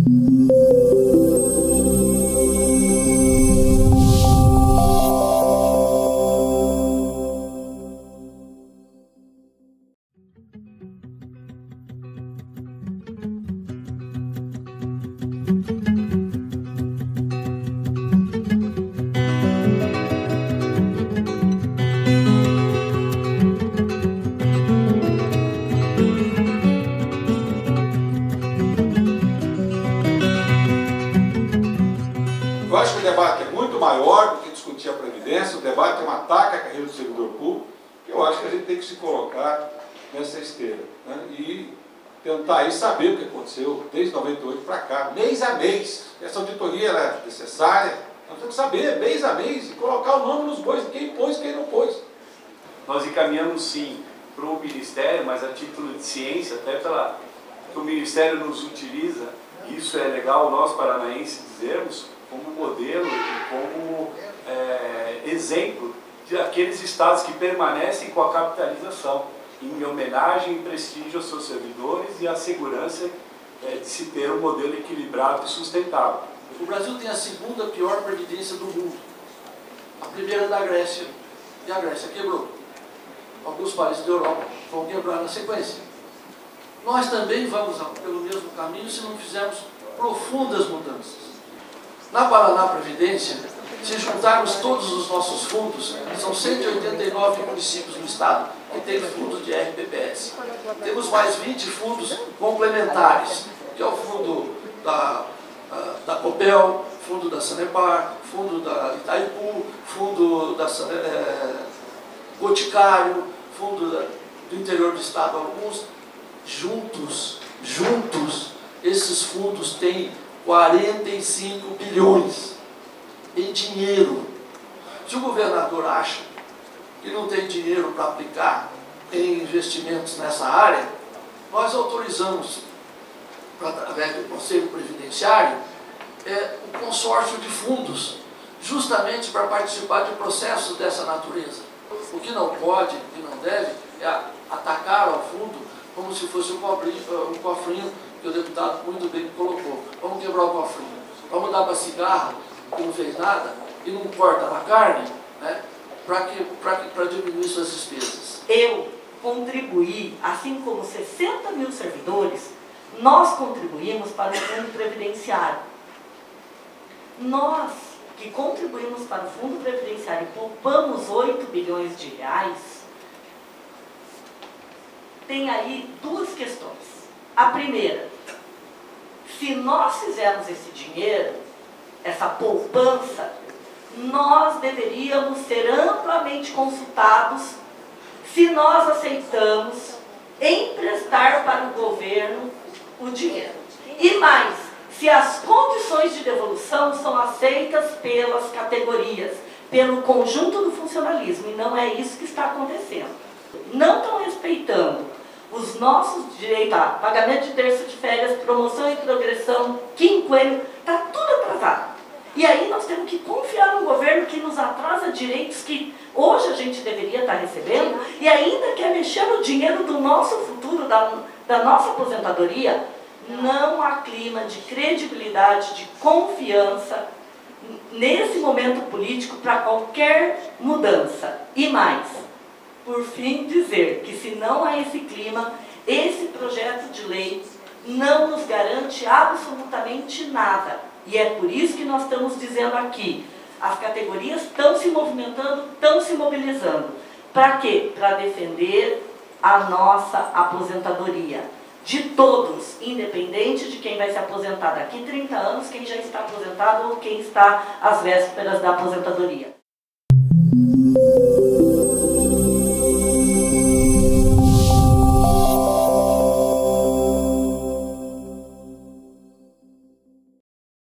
Eu acho que o debate é muito maior do que discutir a Previdência. O debate é um ataque à carreira do servidor público, que eu acho que a gente tem que se colocar nessa esteira, né? E tentar aí saber o que aconteceu desde 98 para cá, mês a mês. Essa auditoria é necessária, nós temos que saber, mês a mês, e colocar o nome nos bois, quem pôs, quem não pôs. Nós encaminhamos sim para o Ministério, mas a título de ciência, até que o Ministério nos utiliza, e isso é legal nós paranaenses dizermos, como modelo e como exemplo de aqueles estados que permanecem com a capitalização, em homenagem e prestígio aos seus servidores e à segurança de se ter um modelo equilibrado e sustentável. O Brasil tem a segunda pior previdência do mundo. A primeira é da Grécia, e a Grécia quebrou. Alguns países da Europa vão quebrar na sequência. Nós também vamos pelo mesmo caminho se não fizermos profundas mudanças. Na Paraná Previdência, se juntarmos todos os nossos fundos, são 189 municípios no estado que têm fundos de RPPS. Temos mais 20 fundos complementares, que é o fundo da Copel, fundo da Sanepar, fundo da Itaipu, fundo da Boticário, fundo do interior do estado, alguns. Juntos, esses fundos têm 45 bilhões em dinheiro. Se o governador acha que não tem dinheiro para aplicar em investimentos nessa área, nós autorizamos, através do Conselho Previdenciário, o consórcio de fundos, justamente para participar de processos dessa natureza. O que não pode e não deve é atacar ao fundo como se fosse um cofrinho que o deputado muito bem colocou. Vamos quebrar o cofrinho. Vamos dar para cigarro, que não fez nada, e não corta na carne, né, para diminuir suas despesas. Eu contribuí, assim como 60 mil servidores, nós contribuímos para o Fundo Previdenciário. Nós, que contribuímos para o Fundo Previdenciário e poupamos 8 bilhões de reais, tem aí duas questões. A primeira, se nós fizermos esse dinheiro, essa poupança, nós deveríamos ser amplamente consultados se nós aceitamos emprestar para o governo o dinheiro. E mais, se as condições de devolução são aceitas pelas categorias, pelo conjunto do funcionalismo, e não é isso que está acontecendo. Não estão respeitando os nossos direitos, pagamento de terço de férias, promoção e progressão, quinquênio, está tudo atrasado. E aí nós temos que confiar no governo que nos atrasa direitos que hoje a gente deveria estar recebendo e ainda quer mexer no dinheiro do nosso futuro, da nossa aposentadoria. Não há clima de credibilidade, de confiança nesse momento político para qualquer mudança. E mais, por fim, dizer que se não há esse clima, esse projeto de lei não nos garante absolutamente nada. E é por isso que nós estamos dizendo aqui, as categorias estão se movimentando, estão se mobilizando. Para quê? Para defender a nossa aposentadoria. De todos, independente de quem vai se aposentar daqui 30 anos, quem já está aposentado ou quem está às vésperas da aposentadoria.